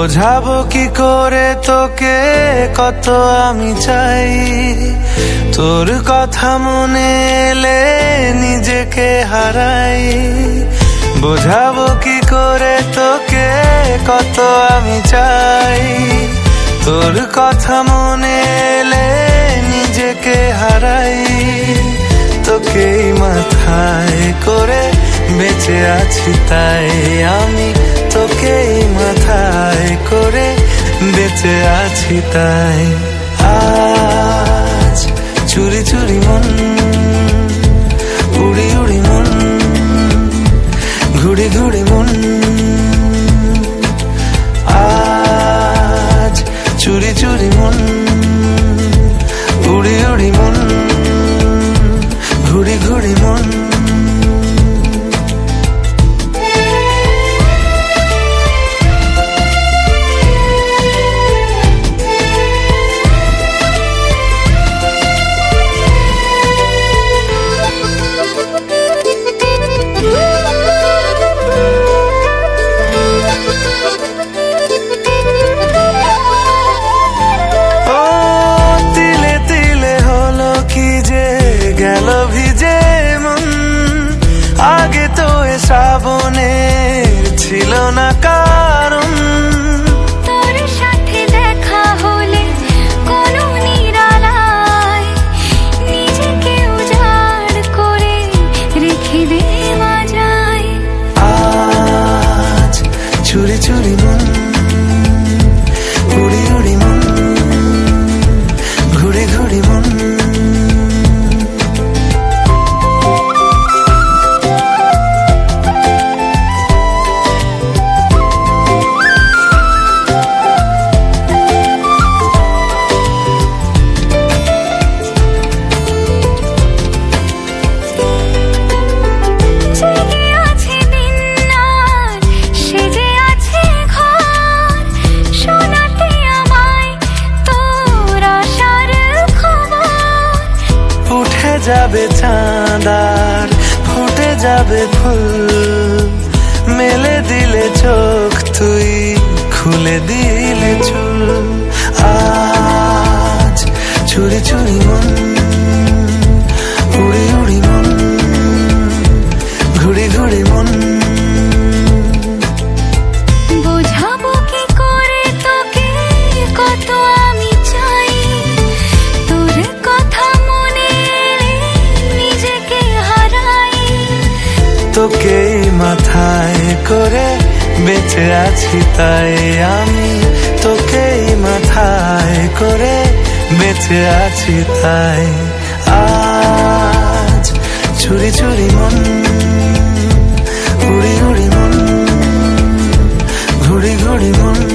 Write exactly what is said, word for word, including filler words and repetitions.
বোঝাবো কি করে তোকে কত আমি চাই, তোর কথা মনে এলে নিজেকে হারাই। বোঝাবো কি করে তোকে কত আমি চাই, তোর কথা মনে এলে নিজেকে হারাই। তোকেই মাথায় করে বেঁচে আছি তাই আমি, তোকেই মাথায় করে বেঁচে আছি তাই। আজ চুরি চুরি মন, উড়ি উড়ি মন, ঘুড়ি ঘুড়ি মন। আজ চুরি চুরি মন, উড়ি উড়ি মন, ঘুড়ি ঘুড়ি মন। ভিজে মন আগে তো এ শ্রাবণের ছিল না কারণ, তোর সাথে দেখা হলে কোনো নিরালায় নিজেকে উজাড় করে রেখে দেওয়া যায়। আজ চুরি চুরি মন, উড়ি উড়ি মন, ঘুড়ি ঘুড়ি মন। যাবে চাঁদার ফুটে যাবে ফুল, মেলে দিলে চোখ তুই খুলে দিলে চুল। আজ চুরি চুরি মন, উড়ি উড়ি মন, ঘুড়ি ঘুড়ি মন। বোঝাবো কি করে তোকে কত আমি চাই, তোর কথা মনে নিজেকে হারাই। তোকে মাথায় করে বেঁচে আছি তাই আমি, তোকেই মাথায় করে বেঁচে আছি তাই। আজ চুরি চুরি মন, উড়ি উড়ি মন, ঘুড়ি ঘুড়ি মন।